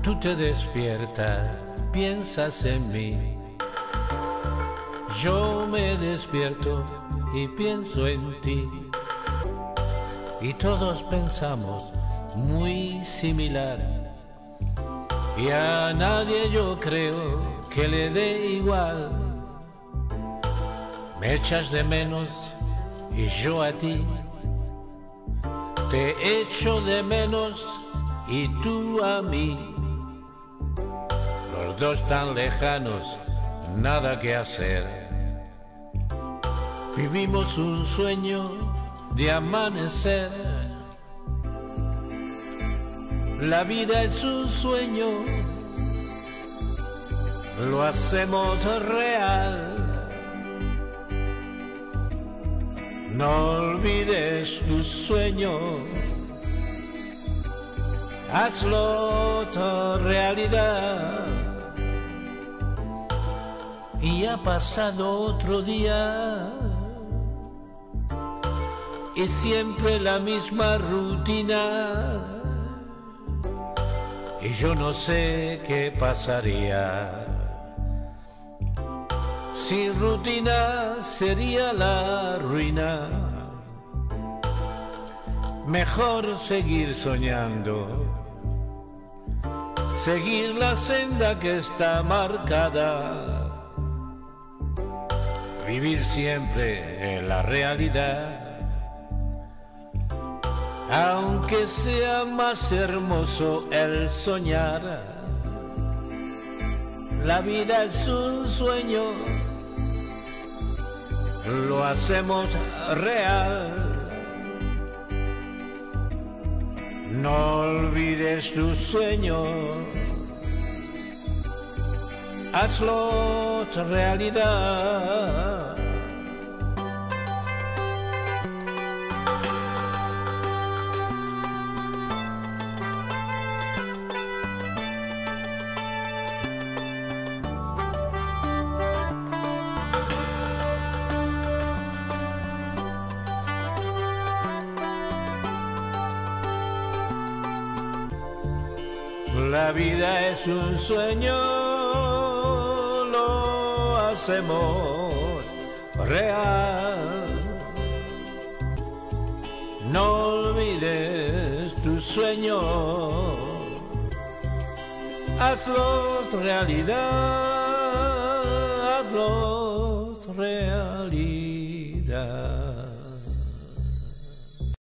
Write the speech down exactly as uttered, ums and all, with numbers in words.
Tú te despiertas, piensas en mí. Yo me despierto y pienso en ti. Y todos pensamos muy similar. Y a nadie yo creo que le dé igual. Me echas de menos y yo a ti. Te echo de menos y tú a mí. Los dos tan lejanos, nada que hacer. Vivimos un sueño de amanecer. La vida es un sueño, lo hacemos real. No olvides tu sueño, hazlo tu realidad. Y ha pasado otro día y siempre la misma rutina. Y yo no sé qué pasaría. Sin rutina sería la ruina. Mejor seguir soñando, seguir la senda que está marcada. Vivir siempre en la realidad. Aunque sea más hermoso el soñar, la vida es un sueño, lo hacemos real. No olvides tu sueño, hazlo tu realidad. La vida es un sueño, lo hacemos real. No olvides tu sueño, hazlo realidad, hazlo realidad.